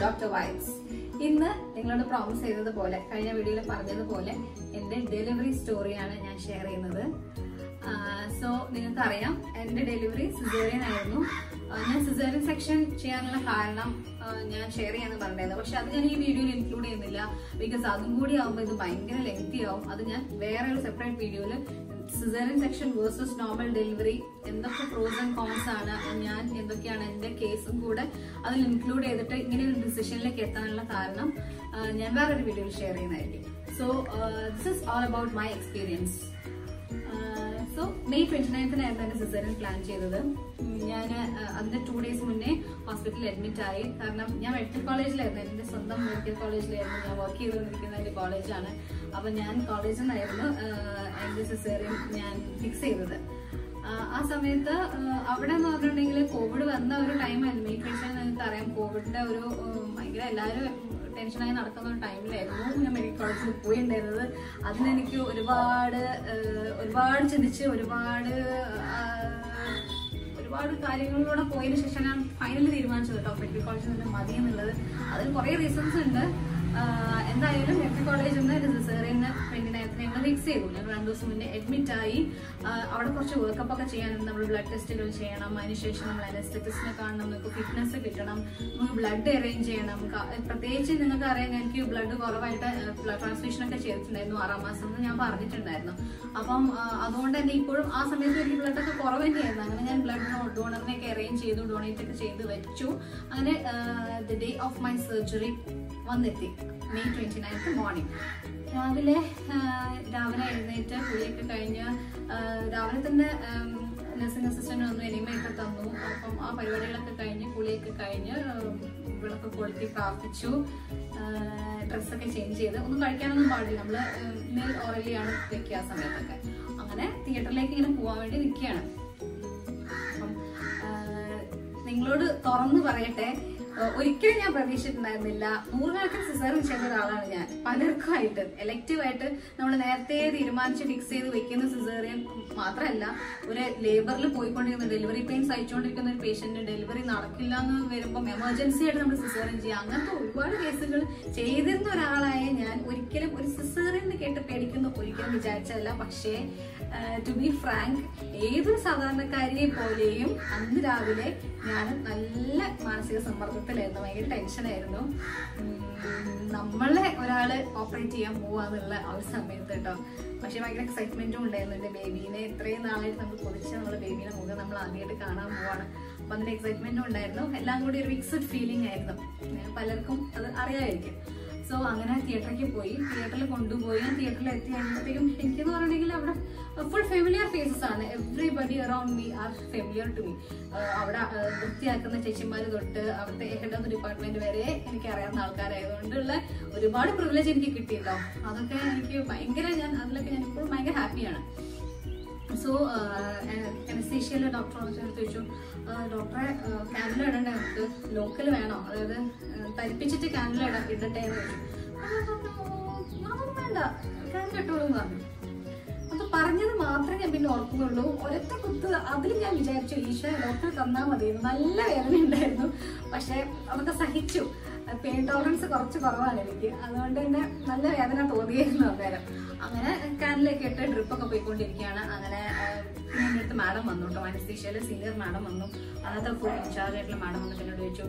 Dr. Vibes. ഇന്ന് നിങ്ങളോട് promise ചെയ്തതുപോലെ കഴിഞ്ഞ വീഡിയോയിൽ പറഞ്ഞതുപോലെ എൻ്റെ ഡെലിവറി സ്റ്റോറിയാണ് ഞാൻ ഷെയർ ചെയ്യുന്നത്. സോ നിങ്ങൾക്കറിയാം എൻ്റെ ഡെലിവറി സിസേറിയൻ ആയിരുന്നു. ഞാൻ സിസേറിയൻ സെക്ഷൻ ചെയ്യാനുള്ള കാരണം ഞാൻ ഷെയർ ചെയ്യാന്ന് പറഞ്ഞിരുന്നു. പക്ഷെ അത് ഞാൻ ഈ വീഡിയോയിൽ ഇൻക്ലൂഡ് ചെയ്യുന്നില്ല. ബിക്കോസ് അതും കൂടി ആവുമ്പോൾ ഇത് ഭയങ്കര ലെങ്തി ആവും. അത് ഞാൻ വേറെ ഒരു സെപ്പറേറ്റ് വീഡിയോയിൽ caesarean section versus normal delivery എന്തൊക്കെ പ്രോസ് ആൻഡ് കോൺസ് ആണ്, ഞാൻ എന്തൊക്കെയാണ് എൻ്റെ കേസും കൂടെ അതിൽ ഇൻക്ലൂഡ് ചെയ്തിട്ട് ഇങ്ങനെ ഒരു ഡിസിഷനിലേക്ക് എത്താനുള്ള കാരണം ഞാൻ വേറൊരു വീഡിയോയിൽ ഷെയർ ചെയ്യുന്നതായിരിക്കും. So this is all about my experience. So May 29-നായിരുന്നു എന്റെ സിസേറിയൻ പ്ലാൻ ചെയ്തത്. ഞാൻ അതിന്റെ 2 days മുന്നേ ഹോസ്പിറ്റലിൽ അഡ്മിറ്റ് ആയി. കാരണം ഞാൻ മെഡിക്കൽ കോളേജിലായിരുന്നു, എന്റെ സ്വന്തം മെഡിക്കൽ കോളേജിലായിരുന്നു ഞാൻ വർക്ക് ചെയ്തുകൊണ്ടിരിക്കുന്ന എന്റെ കോളേജാണ്. അപ്പൊ ഞാൻ കോളേജിൽ നിന്നായിരുന്നു എന്റെ സിസേറിയൻ ഞാൻ ഫിക്സ് ചെയ്തത്. ആ സമയത്ത് അവിടെ എന്ന് പറഞ്ഞിട്ടുണ്ടെങ്കിൽ കോവിഡ് വന്ന ഒരു ടൈമായിരുന്നു. May 29 നിങ്ങൾക്ക് അറിയാം, കോവിഡിന്റെ ഒരു ഭയങ്കര എല്ലാവരും ടെൻഷനായി നടക്കുന്ന ഒരു ടൈമിലായിരുന്നു ഞാൻ മെഡിക്കൽ കോളേജിൽ പോയിട്ടുണ്ടായിരുന്നത്. അതിനെനിക്ക് ഒരുപാട് ചിന്തിച്ച് ഒരുപാട് കാര്യങ്ങളിലൂടെ പോയതിനു ശേഷം ഞാൻ ഫൈനലി തീരുമാനിച്ചത് കേട്ടോ മെഡിക്കൽ കോളേജിൽ നിന്ന് മതി എന്നുള്ളത്. അതിന് കുറേ റീസൺസ് ഉണ്ട്. എന്തായാലും മെഡിക്കൽ കോളേജിൽ നിന്ന് സിസേറിയന് 29-ന് ഞങ്ങൾ ഫിക്സ് ചെയ്തു. ഞങ്ങൾ 2 ദിവസം മുന്നേ അഡ്മിറ്റ് ആയി. അവിടെ കുറച്ച് വർക്കപ്പ് ഒക്കെ ചെയ്യാനുണ്ട്. നമ്മൾ ബ്ലഡ് ടെസ്റ്റുകൾ ചെയ്യണം, അതിനുശേഷം നമ്മൾ അനസ്തെറ്റിസ്റ്റിനെ കാണണം, നമുക്ക് ഫിറ്റ്നസ് കിട്ടണം, നമുക്ക് ബ്ലഡ് അറേഞ്ച് ചെയ്യണം. പ്രത്യേകിച്ച് നിങ്ങൾക്ക് അറിയാം, എനിക്ക് ബ്ലഡ് കുറവായിട്ട് ബ്ലഡ് ട്രാൻസ്ഫ്യൂഷൻ ഒക്കെ ചെയ്തിട്ടുണ്ടായിരുന്നു 6ാം മാസം ഞാൻ പറഞ്ഞിട്ടുണ്ടായിരുന്നു. അപ്പം അതുകൊണ്ട് തന്നെ ഇപ്പോഴും ആ സമയത്ത് എനിക്ക് ബ്ലഡ് ഒക്കെ കുറവ് തന്നെയായിരുന്നു. അങ്ങനെ ഞാൻ ബ്ലഡ് ഡോണറിനെ ഒക്കെ അറേഞ്ച് ചെയ്തു, ഡൊണേറ്റ് ഒക്കെ ചെയ്ത് വെച്ചു. അങ്ങനെ the day of my surgery വന്നെത്തി. May 29 മോർണിംഗ് രാവിലെ എഴുന്നേറ്റ് കുളിയൊക്കെ കഴിഞ്ഞ് രാവിലെ തന്നെ നഴ്സിംഗ് അസിസ്റ്റന്റ് വന്നു, എനിമയൊക്കെ തന്നു. അപ്പം ആ പരിപാടികളൊക്കെ കഴിഞ്ഞ് കുളിയൊക്കെ കഴിഞ്ഞ് വിളക്ക് കൊളുത്തി പ്രാർത്ഥിച്ചു. ഡ്രസ്സൊക്കെ ചേഞ്ച് ചെയ്ത് ഒന്നും കഴിക്കാനൊന്നും പാടില്ല, നമ്മള് മീൽ ഓറലിയാണ് വെക്കുക ആ സമയത്തൊക്കെ. അങ്ങനെ തിയേറ്ററിലേക്ക് ഇങ്ങനെ പോവാൻ വേണ്ടി നിൽക്കുകയാണ്. അപ്പം നിങ്ങളോട് തുറന്നു പറയട്ടെ, ഒരിക്കലും ഞാൻ പ്രതീക്ഷിച്ചിട്ടുണ്ടായിരുന്നില്ല. 100 സിസേറിയൻ ചെയ്ത ഒരാളാണ് ഞാൻ. പലർക്കുമായിട്ട് എലക്റ്റീവായിട്ട് നമ്മൾ നേരത്തെ തീരുമാനിച്ച് ഫിക്സ് ചെയ്ത് വെക്കുന്ന സിസേറിയൻ മാത്രമല്ല, ഒരു ലേബറിൽ പോയിക്കൊണ്ടിരിക്കുന്ന ഡെലിവറി പെയിൻ സഹിച്ചുകൊണ്ടിരിക്കുന്ന ഒരു പേഷ്യന്റ് ഡെലിവറി നടക്കില്ല എന്ന് വരുമ്പോൾ എമർജൻസി ആയിട്ട് നമ്മൾ സിസേറിയൻ ചെയ്യുക, അങ്ങനത്തെ ഒരുപാട് കേസുകൾ ചെയ്തിരുന്ന ഒരാളായ ഞാൻ ഒരിക്കലും ഒരു സിസേറിയൻ കേട്ട് പേടിക്കുന്ന ഒരിക്കലും വിചാരിച്ചതല്ല. പക്ഷേ ടു ബി ഫ്രാങ്ക്, ഏതൊരു സാധാരണക്കാരിയെ പോലെയും അന്ന് രാവിലെ ഞാൻ നല്ല മാനസിക സമ്മർദ്ദത്തിലായിരുന്നു, ഭയങ്കര ടെൻഷനായിരുന്നു. നമ്മളെ ഒരാള് ഓപ്പറേറ്റ് ചെയ്യാൻ പോവാന്നുള്ള ആ ഒരു സമയത്ത് കേട്ടോ. പക്ഷെ ഭയങ്കര എക്സൈറ്റ്മെന്റും ഉണ്ടായിരുന്നു. എന്റെ ബേബീനെ ഇത്രയും നാളായിട്ട് നമ്മൾ കൊതിച്ച നമ്മളെ ബേബീനെ മുഖം നമ്മൾ ആദ്യമായിട്ട് കാണാൻ പോവാണ്. അപ്പൊ അതിന്റെ എക്സൈറ്റ്മെന്റും ഉണ്ടായിരുന്നു. എല്ലാം കൂടി ഒരു മിക്സഡ് ഫീലിംഗ് ആയിരുന്നു. പലർക്കും അത് അറിയാമായിരിക്കും. സോ അങ്ങനെ തിയേറ്ററിലേക്ക് പോയി. തിയേറ്ററിൽ കൊണ്ടുപോയി. തിയേറ്ററിൽ എത്തി കഴിയുമ്പോഴത്തേക്കും എനിക്കെന്ന് പറഞ്ഞിട്ടുണ്ടെങ്കിൽ അവിടെ ഫുൾ ഫെമിലിയർ ഫേസസ് ആണ്. Everybody around me are familiar to me. അവിടെ വൃത്തിയാക്കുന്ന ചേച്ചിമാര് തൊട്ട് അവിടുത്തെ ഹെഡ് ഓഫ് ഡിപ്പാർട്ട്മെന്റ് വരെ എനിക്ക് അറിയാവുന്ന ആൾക്കാരായതുകൊണ്ടുള്ള ഒരുപാട് പ്രിവിലേജ് എനിക്ക് കിട്ടിയല്ലോ. അതൊക്കെ എനിക്ക് ഭയങ്കര, അതിലൊക്കെ ഞാൻ ഇപ്പോഴും ഭയങ്കര ഹാപ്പിയാണ്. സോ അനസ്തീഷ്യയിലെ ഡോക്ടറോട് ചോദിച്ചു, ഡോക്ടറെ കാൻഡില ഇടണ്ടേ, നമുക്ക് ലോക്കൽ വേണോ, അതായത് തരിപ്പിച്ചിട്ട് കാൻഡില ഇടട്ടെ എന്ന് ചോദിച്ചു. അതൊന്നും വേണ്ട, കാൻഡില ഇട്ടോളൂ എന്ന് പറഞ്ഞു. അത് പറഞ്ഞത് മാത്രമേ ഞാൻ പിന്നെ ഓർക്കുന്നുള്ളൂ. ഒരൊറ്റ കുത്ത് അതിൽ ഞാൻ വിചാരിച്ചു, ഈശ്വര ഡോക്ടർ തന്നാൽ മതി. നല്ല വേദന ഉണ്ടായിരുന്നു, പക്ഷെ അതൊക്കെ സഹിച്ചു. പെയിൻ ടോളറൻസ് കുറച്ച് കുറവാണ് എനിക്ക്, അതുകൊണ്ട് തന്നെ നല്ല വേദന തോന്നിയിരുന്നു അന്നേരം. അങ്ങനെ കാനിലേക്ക് ഇട്ട് ഡ്രിപ്പൊക്കെ പോയിക്കൊണ്ടിരിക്കുകയാണ്. അങ്ങനെ പിന്നെ എൻ്റെ അടുത്ത് മാഡം വന്നു കേട്ടോ, അനസ്തീഷ്യയിലെ സീനിയർ മാഡം വന്നു. അന്നത്തെ ഫുൾ ഇൻചാർജ് ആയിട്ടുള്ള മാഡം വന്നിട്ട് എന്നോട് ചോദിച്ചു,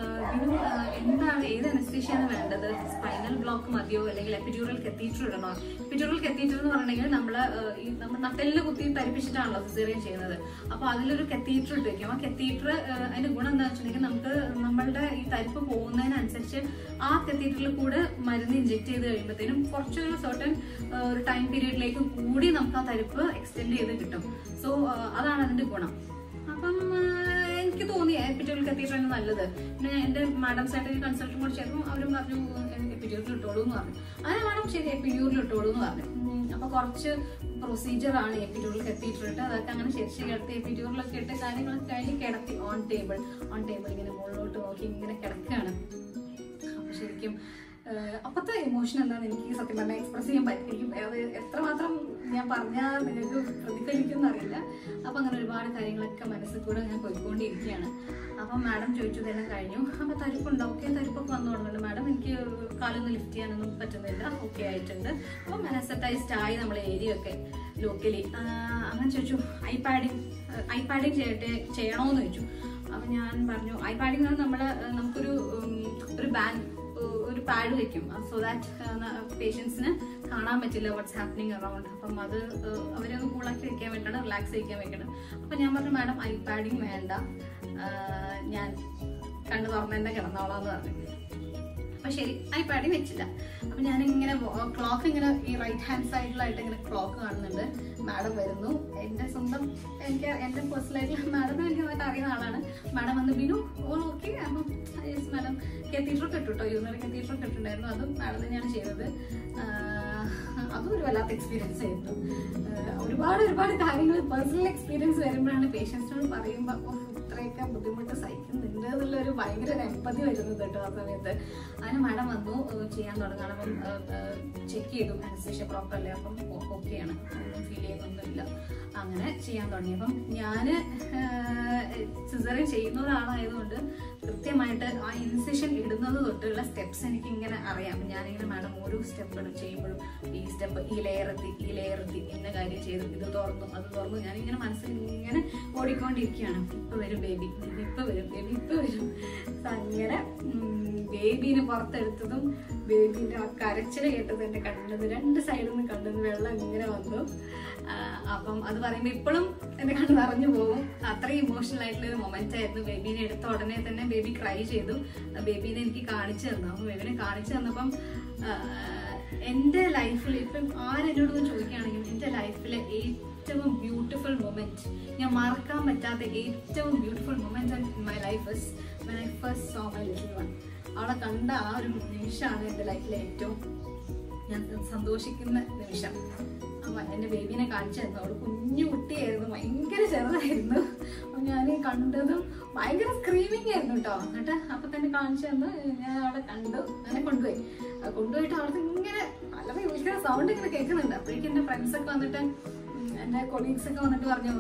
എന്താണ്, ഏത് അനസ്തീഷ്യയാണ് വേണ്ടത്, സ്പൈനൽ ബ്ലോക്ക് മതിയോ അല്ലെങ്കിൽ എപ്പിഡ്യൂറൽ കത്തീറ്റർ ഇടണോ? എപ്പിഡ്യൂറൽ കത്തീറ്റർ എന്ന് പറഞ്ഞിട്ടുണ്ടെങ്കിൽ നമ്മൾ നട്ടെല്ലിൽ കുത്തി തരിപ്പിച്ചിട്ടാണല്ലോ സിസേറിയൻ ചെയ്യുന്നത്. അപ്പൊ അതിലൊരു കത്തീറ്റർ ഇട്ട് വെക്കും. ആ കത്തീറ്റർ അതിന്റെ ഗുണം എന്താണെന്ന് വെച്ചിട്ടുണ്ടെങ്കിൽ നമുക്ക് നമ്മളുടെ ഈ തരിപ്പ് പോകുന്നതിനനുസരിച്ച് ആ കത്തീറ്ററിൽ കൂടെ മരുന്ന് ഇഞ്ചെക്ട് ചെയ്ത് കഴിയുമ്പോഴത്തേനും കുറച്ചൊരു സർട്ടൻ ഒരു ടൈം പീരീഡിലേക്ക് കൂടി നമുക്ക് ആ തരിപ്പ് എക്സ്റ്റെൻഡ് ചെയ്ത് കിട്ടും. സോ അതാണ് അതിന്റെ ഗുണം. അപ്പം എനിക്ക് തോന്നി എപ്പിഡ്യൂറൽ കത്തീറ്റർ ആണ് നല്ലത്. പിന്നെ എന്റെ മാഡംസ് ആയിട്ട് കൺസൾട്ടും കൂടി ചേർന്നു. അവരും പറഞ്ഞു എപ്പിഡ്യൂറിൽ ഇട്ടോളൂ എന്ന് പറഞ്ഞു. അങ്ങനെ മാഡം ശരി എപ്പിഡ്യൂറിൽ ഇട്ടോളൂ എന്ന് പറഞ്ഞു. അപ്പൊ കുറച്ച് പ്രൊസീജിയർ ആണ് എപ്പിഡ്യൂറൽ കത്തീറ്റർ ഇട്ട്, അതൊക്കെ അങ്ങനെ ശരിച്ച് കിടത്തി എപ്പിഡ്യൂറിലൊക്കെ ഇട്ട് കാര്യങ്ങളൊക്കെ കഴിഞ്ഞ് കിടത്തി ഓൺ ടേബിൾ ഇങ്ങനെ മുകളിലോട്ട് നോക്കി ഇങ്ങനെ കിടക്കുകയാണ്. അപ്പൊ ശരിക്കും അപ്പത്തെ ഇമോഷൻ എന്താണെന്ന് എനിക്ക് സത്യം പറഞ്ഞാൽ എക്സ്പ്രസ് ചെയ്യാൻ പറ്റും. അത് എത്രമാത്രം ഞാൻ പറഞ്ഞാൽ നിങ്ങൾക്ക് പ്രതിഫലിക്കുമെന്നറിയില്ല. അപ്പം അങ്ങനെ ഒരുപാട് കാര്യങ്ങളൊക്കെ മനസ്സിൽ കൂടെ ഞാൻ പോയിക്കൊണ്ടിരിക്കുകയാണ്. അപ്പം മാഡം ചോദിച്ചു ഇതെല്ലാം കഴിഞ്ഞു, അപ്പം തരിപ്പുണ്ടോ? ഓക്കെ, തരിപ്പൊക്കെ വന്നു തുടങ്ങുന്നുണ്ട് മാഡം, എനിക്ക് കാലൊന്നും ലിഫ്റ്റ് ചെയ്യാനൊന്നും പറ്റുന്നില്ല, ഓക്കെ ആയിട്ടുണ്ട്. അപ്പം അനസറ്റൈസ്ഡ് ആയി നമ്മൾ ഏരിയ ഒക്കെ ലോക്കലി. അങ്ങനെ ചോദിച്ചു ഐപാഡിങ് ചെയ്യണോന്ന് ചോദിച്ചു. അപ്പം ഞാൻ പറഞ്ഞു ഐപാഡിങ് നമുക്കൊരു ബാൻഡ് ഒരു പാഡ് വെക്കും, സോ ദാറ്റ് പേഷ്യൻസിന് കാണാൻ പറ്റില്ല വാട്ട്സ് ഹാപ്പനിങ് അറൗണ്ട്. അപ്പം അത് അവരൊന്ന് കൂളാക്കി വെക്കാൻ വേണ്ടിയിട്ടാണ്, റിലാക്സ് ചെയ്യിക്കാൻ വെക്കണം. അപ്പം ഞാൻ പറഞ്ഞു മാഡം ഐപാഡിങ് വേണ്ട, ഞാൻ കണ്ണു തുറന്ന് തന്നെ കിടന്നോളാന്ന് പറഞ്ഞു. അപ്പം ശരി, ഐപാഡിങ് വെച്ചില്ല. അപ്പം ഞാനിങ്ങനെ ക്ലോക്ക് ഇങ്ങനെ ഈ റൈറ്റ് ഹാൻഡ് സൈഡിലായിട്ട് ഇങ്ങനെ ക്ലോക്ക് കാണുന്നുണ്ട്. മാഡം വരുന്നു, എൻ്റെ പേഴ്സണലായിട്ടുള്ള മാഡം എനിക്ക് നന്നായിട്ട് അറിയുന്ന ആളാണ്. മാഡം വന്ന് ബിനു ഓൾ ഓക്കെ. അപ്പം മാഡം കത്തീഡ്രൽ കെട്ടുട്ടോ, യൂറിനറി കത്തീഡ്രൽ കെട്ടുണ്ടായിരുന്നു, അതും മാഡം തന്നെയാണ് ചെയ്തത്. അതും ഒരു വല്ലാത്ത എക്സ്പീരിയൻസ് ആയിരുന്നു. ഒരുപാട് കാര്യങ്ങൾ പേഴ്സണൽ എക്സ്പീരിയൻസ് വരുമ്പോഴാണ് പേഷ്യൻസിനോട് പറയുമ്പോൾ ഇത്രയൊക്കെ ബുദ്ധിമുട്ട് സഹിക്കുന്നുണ്ട് എന്നുള്ളൊരു ഭയങ്കര എമ്പതി വരുന്നത് കേട്ടോ ആ സമയത്ത്. അങ്ങനെ മാഡം വന്നു ചെയ്യാൻ തുടങ്ങണം. അപ്പം ചെക്ക് ചെയ്തു അനസ്തേഷ്യ പ്രോപ്പറല്ലേ, അപ്പം ഓക്കെയാണ്, ഒന്നും ഫീൽ ചെയ്യുന്നൊന്നുമില്ല. അങ്ങനെ ചെയ്യാൻ തുടങ്ങി. അപ്പം ഞാൻ സിസേറിയൻ ചെയ്യുന്ന ഒരാളായതുകൊണ്ട് കൃത്യമായിട്ട് ആ ഇൻസിഷൻ ഇടുന്നത് തൊട്ടുള്ള സ്റ്റെപ്സ് എനിക്ക് ഇങ്ങനെ അറിയാം. ഞാനിങ്ങനെ മാഡം ഓരോ സ്റ്റെപ്പ് ചെയ്യുമ്പോഴും ഈ സ്റ്റെപ്പ് ഈ ലെയർ എത്തി ഇന്ന കാര്യം ചെയ്തു, ഇത് തുറന്നു അത് തുറന്നു, ഞാനിങ്ങനെ മനസ്സിൽ ഇങ്ങനെ ഓടിക്കൊണ്ടിരിക്കുകയാണ്. ഇപ്പൊ വരും ബേബി, ഇപ്പൊ വരും. അങ്ങനെ ബേബീനെ പുറത്തെടുത്തതും ബേബീന്റെ ആ കരച്ചിൽ കേട്ടത് എന്റെ കണ്ടത്, രണ്ട് സൈഡിൽ നിന്ന് കണ്ടത് വെള്ളം ഇങ്ങനെ വന്നു. അപ്പം അത് പറയുമ്പോൾ ഇപ്പോഴും എന്റെ കണ്ണ് നിറഞ്ഞു പോകും. അത്രയും ഇമോഷണൽ ആയിട്ടുള്ള ഒരു മൊമെന്റ് ആയിരുന്നു. ബേബീനെ എടുത്ത ഉടനെ തന്നെ ബേബി ക്രൈ ചെയ്തു. ബേബീനെ എനിക്ക് കാണിച്ചു തന്നു. അപ്പം ബേബീനെ കാണിച്ചു തന്നപ്പം എന്റെ ലൈഫിൽ ഇപ്പം ആരെന്നോടൊന്ന് ചോദിക്കുകയാണെങ്കിലും എന്റെ ലൈഫിലെ ഏറ്റവും ബ്യൂട്ടിഫുൾ മൊമെന്റ്, ഞാൻ മറക്കാൻ പറ്റാത്ത ഏറ്റവും beautiful moment in my life is when I first saw my little one. അവളെ കണ്ട ആ ഒരു നിമിഷമാണ് എൻ്റെ ലൈഫിലെ ഏറ്റവും ഞാൻ സന്തോഷിക്കുന്ന നിമിഷം. അപ്പം എൻ്റെ ബേബീനെ കാണിച്ചു തന്നു. അവൾ കുഞ്ഞു കുട്ടിയായിരുന്നു, ഭയങ്കര ചെറുതായിരുന്നു. അപ്പം ഞാൻ കണ്ടതും ഭയങ്കര സ്ക്രീമിങ് ആയിരുന്നു കേട്ടോ. എന്നിട്ട് അപ്പം തന്നെ കാണിച്ചു തന്നു. ഞാൻ അവളെ കണ്ടു, അങ്ങനെ കൊണ്ടുപോയിട്ട് അവൾക്ക് ഇങ്ങനെ വളരെ വിളിക്കുന്ന സൗണ്ട് ഇങ്ങനെ കേൾക്കുന്നുണ്ട്. അപ്പോഴേക്കും എൻ്റെ ഫ്രണ്ട്സൊക്കെ വന്നിട്ട്, എൻ്റെ കൊളീഗ്സ് ഒക്കെ വന്നിട്ട് പറഞ്ഞു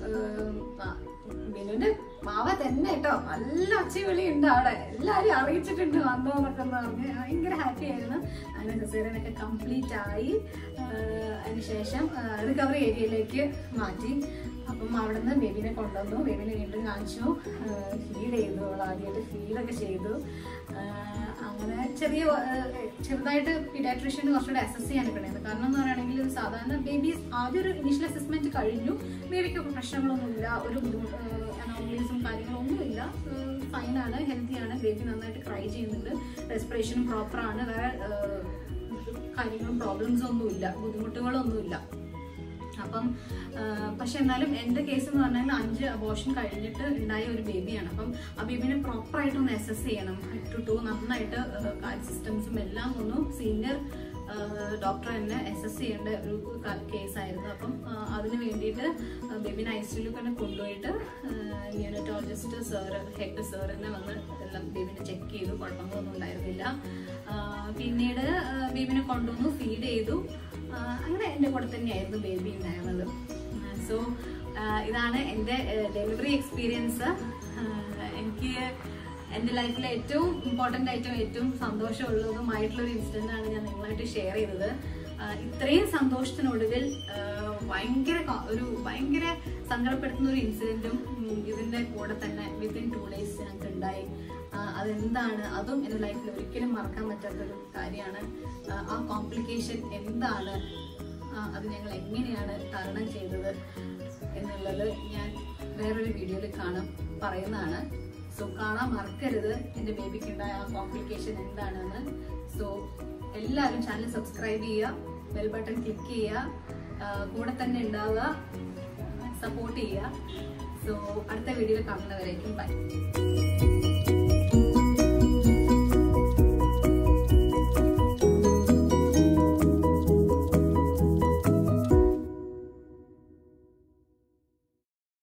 ബിനുവിന്റെ മാവ തന്നെ കേട്ടോ, നല്ല ഒച്ചവിളി ഉണ്ട് അവിടെ, എല്ലാരും അറിയിച്ചിട്ടുണ്ട് വന്നോന്നൊക്കെ പറഞ്ഞ് ഭയങ്കര ഹാപ്പി ആയിരുന്നു. അങ്ങനെ സിസേറിയനൊക്കെ കംപ്ലീറ്റ് ആയി. അതിനുശേഷം റിക്കവറി ഏരിയയിലേക്ക് മാറ്റി. അപ്പം അവിടെ നിന്ന് ബേബീനെ കൊണ്ടുവന്നു. ബേബീനെ വീണ്ടും കാണിച്ചു, ഫീഡ് ചെയ്തു. അവൾ ആദ്യമായിട്ട് ഫീഡൊക്കെ ചെയ്തു. അങ്ങനെ ചെറുതായിട്ട് പീഡിയാട്രീഷ്യന് കുറച്ചുകൂടെ അസസ് ചെയ്യാനൊക്കെ ഉണ്ടായിരുന്നു. കാരണം എന്ന് പറയുകയാണെങ്കിൽ സാധാരണ ബേബീസ് ആദ്യം ഒരു ഇനീഷ്യൽ അസസ്മെന്റ് കഴിഞ്ഞു. ബേബിക്കൊക്കെ പ്രശ്നങ്ങളൊന്നുമില്ല, ഒരു അനോമലീസും കാര്യങ്ങളൊന്നുമില്ല, ഫൈനാണ്, ഹെൽത്തിയാണ്. ബേബി നന്നായിട്ട് ക്രൈ ചെയ്യുന്നുണ്ട്, റെസ്പിറേഷനും പ്രോപ്പറാണ്, വേറെ കാര്യങ്ങളും പ്രോബ്ലംസ് ഒന്നുമില്ല, ബുദ്ധിമുട്ടുകളൊന്നുമില്ല. അപ്പം പക്ഷെ എന്നാലും എൻ്റെ കേസ് എന്ന് പറഞ്ഞാൽ 5 അബോർഷൻ കഴിഞ്ഞിട്ട് ഉണ്ടായ ഒരു ബേബിയാണ്. അപ്പം ആ ബേബിനെ പ്രോപ്പറായിട്ടൊന്ന് അസസ് ചെയ്യണം. ടു നന്നായിട്ട് കാർഡ് സിസ്റ്റംസും എല്ലാം ഒന്നും സീനിയർ ഡോക്ടർ തന്നെ അസസ് ചെയ്യേണ്ട ഒരു കേസായിരുന്നു. അപ്പം അതിന് വേണ്ടിയിട്ട് ബേബിനെ ICU തന്നെ കൊണ്ടുപോയിട്ട് ന്യൂനറ്റോളജിസ്റ്റ് ഹെഡ് സാർ തന്നെ വന്ന് എല്ലാം ബേബിനെ ചെക്ക് ചെയ്തു. കുഴപ്പങ്ങളൊന്നും ഉണ്ടായിരുന്നില്ല. പിന്നീട് ബേബിനെ കൊണ്ടുവന്നു, ഫീഡ് ചെയ്തു. അങ്ങനെ എൻ്റെ കൂടെ തന്നെയായിരുന്നു ബേബി ഉണ്ടായിരുന്നത്. സോ ഇതാണ് എൻ്റെ ഡെലിവറി എക്സ്പീരിയൻസ്. എനിക്ക് എൻ്റെ ലൈഫിലെ ഏറ്റവും ഇമ്പോർട്ടൻ്റ് ആയിട്ടും ഏറ്റവും സന്തോഷമുള്ളതുമായിട്ടുള്ളൊരു ഇൻസിഡൻ്റ് ആണ് ഞാൻ നിങ്ങളായിട്ട് ഷെയർ ചെയ്തത്. ഇത്രയും സന്തോഷത്തിനൊടുവിൽ ഭയങ്കര സങ്കടപ്പെടുത്തുന്ന ഒരു ഇൻസിഡൻറ്റും ഇതിൻ്റെ കൂടെ തന്നെ വിത്തിൻ 2 days ഞങ്ങൾക്ക് ഉണ്ടായി. അതെന്താണ്, അതും എൻ്റെ ലൈഫിൽ ഒരിക്കലും മറക്കാൻ പറ്റാത്തൊരു കാര്യമാണ്. ആ കോംപ്ലിക്കേഷൻ എന്താണ്, അത് ഞങ്ങൾ എങ്ങനെയാണ് തരണം ചെയ്തത് എന്നുള്ളത് ഞാൻ വേറൊരു വീഡിയോയിൽ പറയുന്നതാണ്. സോ കാണാൻ മറക്കരുത് എൻ്റെ ബേബിക്കുണ്ടായ ആ കോംപ്ലിക്കേഷൻ എന്താണെന്ന്. സോ എല്ലാവരും ചാനൽ സബ്സ്ക്രൈബ് ചെയ്യുക, ബെൽ ബട്ടൺ ക്ലിക്ക് ചെയ്യുക, കൂടെ തന്നെ ഉണ്ടാവുക, സപ്പോർട്ട് ചെയ്യുക. സോ അടുത്ത വീഡിയോയിൽ കാണുന്നവരേക്കും ബൈ.